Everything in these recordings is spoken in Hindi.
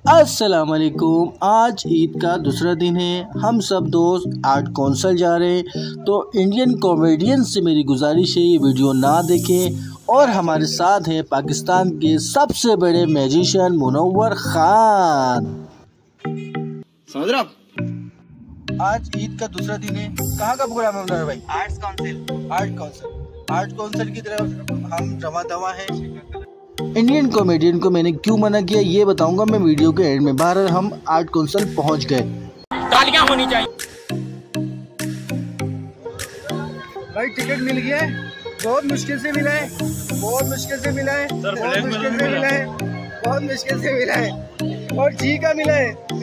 अस्सलाम वालेकुम। आज ईद का दूसरा दिन है। हम सब दोस्त आर्ट कौंसल जा रहे हैं, तो इंडियन कॉमेडियन से मेरी गुजारिश है ये वीडियो ना देखें। और हमारे साथ है पाकिस्तान के सबसे बड़े मैजिशियन मुनव्वर खान। समझ रहे आप? आज ईद का दूसरा दिन है। कहाँ का प्रोग्राम है मुनव्वर भाई? Arts council. आर्ट काउंसिल की तरफ हम जमा दवा है। इंडियन कॉमेडियन को मैंने क्यों मना किया ये बताऊंगा मैं वीडियो के एंड में। बहरहाल हम आर्ट काउंसिल पहुंच गए। तालियां होनी चाहिए। भाई टिकट मिल गया है। बहुत मुश्किल से मिला है। बहुत मुश्किल से मिला है। बहुत मुश्किल से मिला है। बहुत मुश्किल से मिला है और जी का मिला है।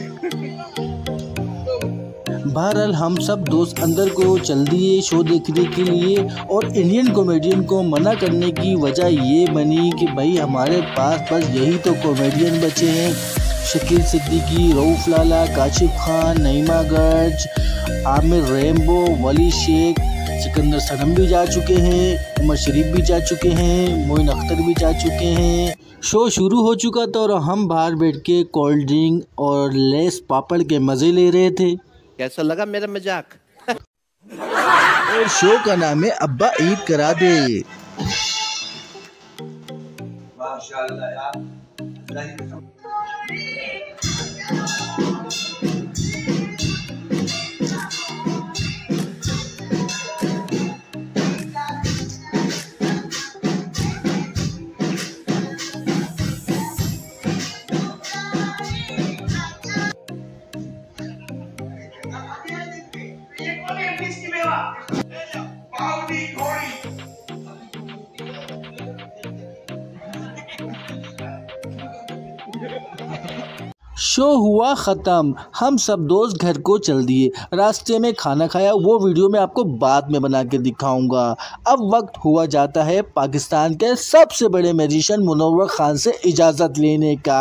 बहरहाल हम सब दोस्त अंदर को चल दिए शो देखने के लिए। और इंडियन कॉमेडियन को मना करने की वजह ये बनी कि भाई हमारे पास बस यही तो कॉमेडियन बचे हैं। शकील सिद्दीकी, रऊफ लाला, काशिफ खान, नईमा गर्ज, आमिर रेम्बो, वली शेख, सिकंदर सनम भी जा चुके हैं, उमर शरीफ भी जा चुके हैं, मोइन अख्तर भी जा चुके हैं। शो शुरू हो चुका था और हम बाहर बैठ के कोल्ड ड्रिंक और लेस पापड़ के मज़े ले रहे थे। कैसा लगा मेरा मजाक? और शो का नाम है अब्बा ईद करा दे। माशाअल्लाह यार। शो हुआ ख़त्म। हम सब दोस्त घर को चल दिए। रास्ते में खाना खाया, वो वीडियो मैं आपको बाद में बना के दिखाऊंगा। अब वक्त हुआ जाता है पाकिस्तान के सबसे बड़े मैजिशियन मुनव्वर खान से इजाज़त लेने का।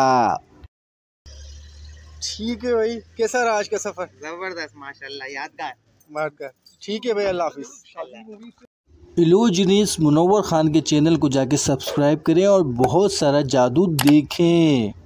ठीक है भाई, कैसा रहा आज का सफ़र? जबरदस्त माशाल्लाह, यादगार। ठीक है भाई, अल्लाह हाफिज़। इल्यूजनिस्ट मुनव्वर खान के चैनल को जाके सब्सक्राइब करें और बहुत सारा जादू देखें।